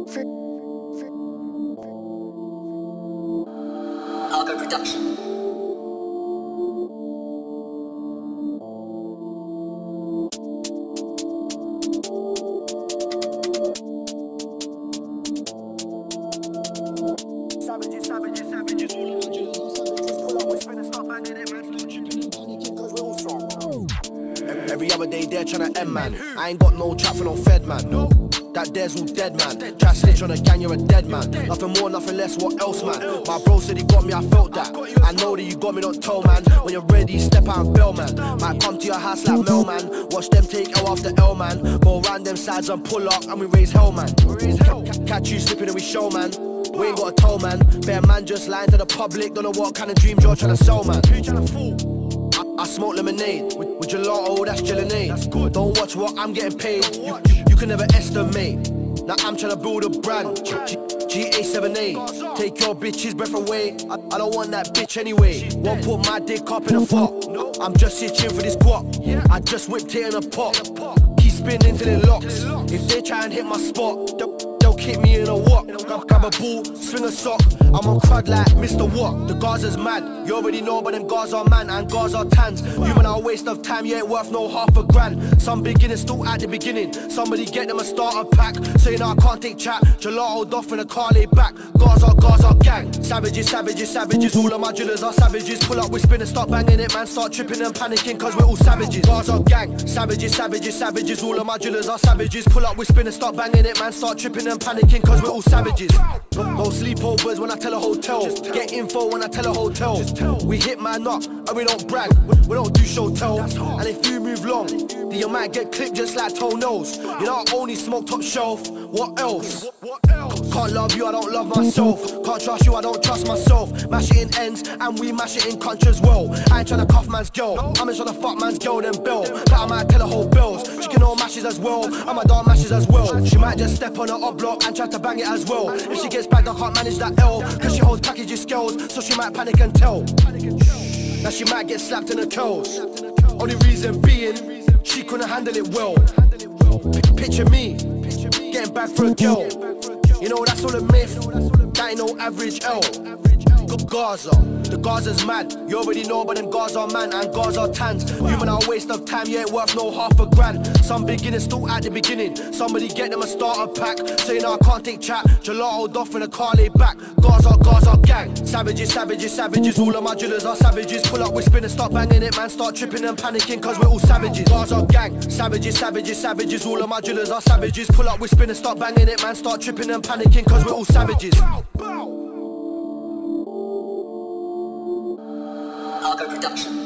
Production. Every other day they're tryna end man. I ain't got no trap for no fed man. That there's all dead man. Try snitch on a gang, you're a dead man. Nothing more, nothing less, what else man? My bro said he got me, I felt that. I know that you got me, don't tell man. When you're ready, step out and bail man. Might come to your house like Mel man. Watch them take L after L man. Go round them sides and pull up and we raise hell man. Catch you slipping and we show man. We ain't got a toe man. Bear man just lying to the public. Don't know what kind of dreams you're trying to sell man. I smoke lemonade with gelato, that's gelinade. Don't watch what I'm getting paid. You can never estimate. Now I'm trying to build a brand. GA78. Take your bitch's breath away. I don't want that bitch anyway. Won't put my dick up in a fuck. I'm just itching for this guap. I just whipped it in a pot. Keep spinning till it locks. If they try and hit my spot, they'll kick me in a walk. Grab a ball, swing a sock. I'm on crud like Mr. What? The Gaza's mad. You already know, but them guards are man and guards are tans. You man are a waste of time, you ain't worth no half a grand. Some beginners still at the beginning. Somebody get them a starter pack. So you know I can't take chat. Gelato off in a car lay back. Gaza gang. Savages, savages, savages. All of my drillers are savages. Pull up, we spin and start banging it, man. Start tripping and panicking, cause we're all savages. Gaza gang. Savages, savages, savages. All of my drillers are savages. Pull up, we spin and start banging it, man. Start tripping and panicking, cause we're all savages. No sleepovers when I tell a hotel. Get info when I tell a hotel. We hit man up and we don't brag. We don't do show tell. And if you move long, then you might get clipped just like toenails. You know I only smoke top shelf. What else? Can't love you, I don't love myself. Can't trust you, I don't trust myself. Mash it in ends and we mash it in country as well. I ain't tryna cuff man's girl. I'm just tryna fuck man's girl then bell. But I might tell her whole bells. She can all mashes as well. I'm a dog mashes as well. She might just step on her up block and try to bang it as well. If she gets bagged, I can't manage that L. Cause she holds packages skills, so she might panic and tell. Now she might get slapped in the curls. Only reason being, she couldn't handle it well. Picture me, getting back for a girl. You know that's all a myth, that ain't no average L. Gaza, the Gaza's mad. You already know, but them Gaza are man and Gaza are tans. You man are a waste of time, you ain't worth no half a grand. Some beginners still at the beginning. Somebody get them a starter pack. Say no, I can't take chat. Gelato off in a car lay back. Gaza gang. Savages, savages, savages. All of my drillers are savages. Pull up, we spin and start banging it, man. Start tripping and panicking, cause we're all savages. Gaza gang. Savages, savages, savages. All of my drillers are savages. Pull up, we spin and start banging it, man. Start tripping and panicking, cause we're all savages. Production.